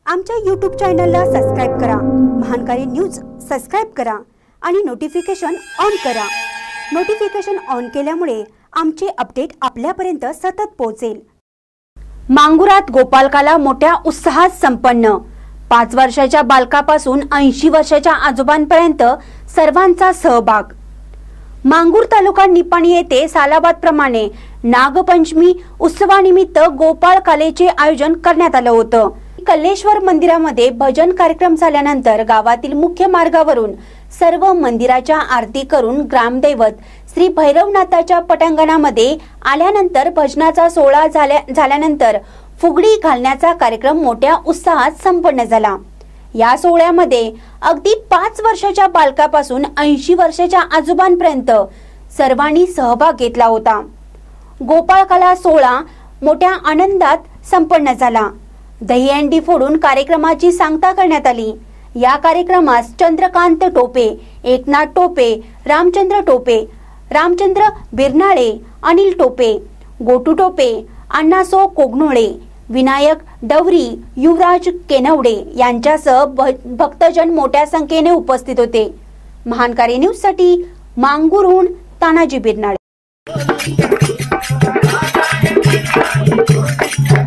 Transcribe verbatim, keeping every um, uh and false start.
आमच्या यूट्यूब चॅनलला सबस्क्राइब करा, महानकारी न्यूज सबस्क्राइब करा आणि नोटिफिकेशन ऑन करा। नोटिफिकेशन ऑन केल्यामुळे आमचे अपडेट आपल्यापर्यंत सतत पोहोचेल। मांगुरात गोपालकाला मोठ्या उत्साहात संपन्न। पाच वर्षाच्या बालकापासून ऐंशी वर्षाच्या आजोबांपर्यंत सर्वांचा सहभाग। मांगूर तालुका निपाणी येथे सालाबाद प्रमाणे नागपंचमी उत्सवानिमित्त गोपाळ कालेचे आयोजन करण्यात आलं होतं। कल्लेश्वर मंदिरामध्ये भजन कार्यक्रम झाल्यानंतर गावातील मुख्य मार्गावरून सर्व मंदिराच्या आरती करून ग्रामदैवत श्री भैरवनाथाच्या पटांगणामध्ये आल्यानंतर भजनाचा सोहळा झाल्या झाल्यानंतर फुगडी घालण्याचा कार्यक्रम मोठ्या उत्साहात संपन्न झाला। या सोहळ्यामध्ये अगदी पाच वर्षाच्या बालकापासून ऐंशी वर्षाच्या आजोबांपर्यंत सर्वांनी सहभाग घेतला होता। गोपाळकाला सोहळा मोठ्या आनंदात संपन्न झाला। दहीहंडी फोडून कार्यक्रमाची सांगता करण्यात आली। या कार्यक्रमास चंद्रकांत टोपे, एकनाथ टोपे, रामचंद्र टोपे, रामचंद्र बिरनाळे, अनिल टोपे, गोटू टोपे, अण्णासो कोगनोळे, विनायक डवरी, युवराज केनवडे यांच्यासह भक्तजन मोठ्या संख्येने उपस्थित होते। महानकारी न्यूज साठी मांगूरहून तानाजी बिरनाळे।